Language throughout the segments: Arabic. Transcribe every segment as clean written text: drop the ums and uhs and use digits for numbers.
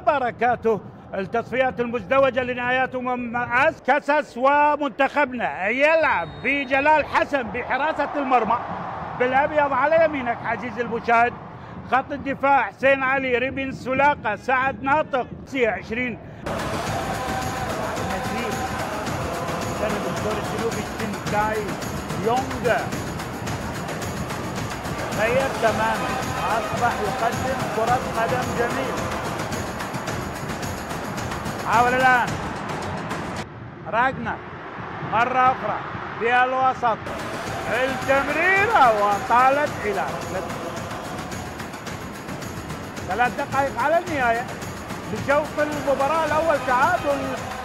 وبركاته. التصفيات المزدوجة لنهايات كأس ومنتخبنا يلعب بجلال حسن بحراسة المرمى، بالأبيض على يمينك عزيزي المشاهد. خط الدفاع حسين علي، ريبين سولاقة، سعد ناطق، 20 مدرب الدور الجنوبي شنتاي يونغ غير تماما واصبح يقدم كرة قدم جميلة. حاول الآن راجنا مرة أخرى في الوسط، التمريرة وطالت إلى 3 دقائق على النهاية لشوط المباراة الأول. تعادل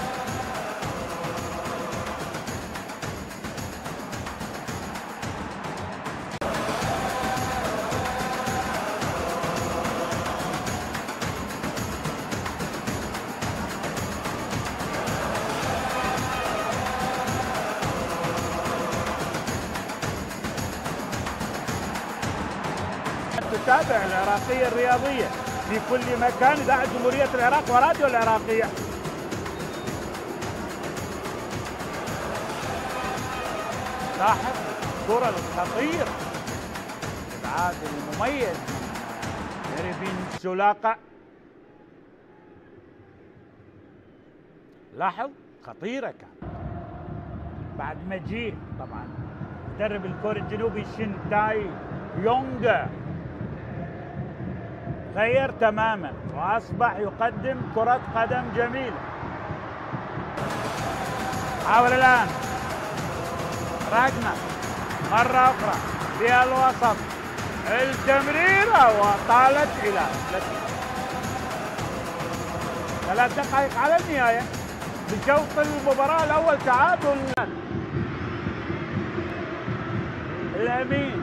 تتابع العراقية الرياضية في كل مكان، إذاعة جمهورية العراق وراديو العراقية. لاحظ الكرة الخطيرة، الإبعاد المميز من ريبين سولاقة. لاحظ خطيرة كانت بعد مجيء طبعا مدرب الكوري الجنوبي شنتاي يونغ غير تماما واصبح يقدم كرة قدم جميلة. حاول الآن راجنا مرة أخرى في الوسط، التمريرة وطالت إلى 3 دقائق على النهاية لشوط المباراة الأول. تعادل الأمين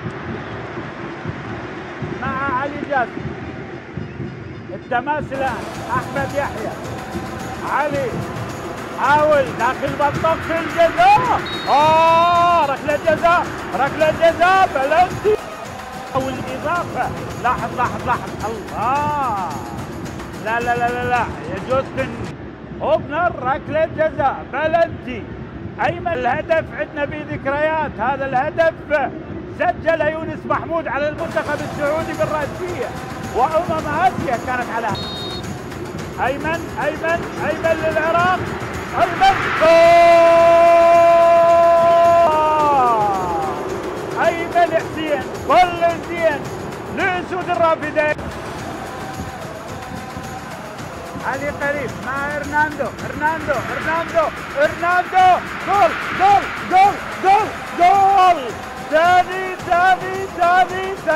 مع علي جاسم، التماس الآن أحمد يحيى، علي حاول داخل بطاق في الجزاء، ركلة جزاء، ركلة جزاء بلنتي أو الإضافة. لاحظ لاحظ لاحظ، الله، لا لا لا لا لا، يجوز هوبنر ركلة جزاء بلنتي. أيمن الهدف عندنا بذكريات، هذا الهدف سجل يونس محمود على المنتخب السعودي بالرأسية آسيا كانت على أيمن للعراق، أيمن أيمن حسين، كل زين لأسود الرافدين. علي قريب مع هرناندو، جول ثاني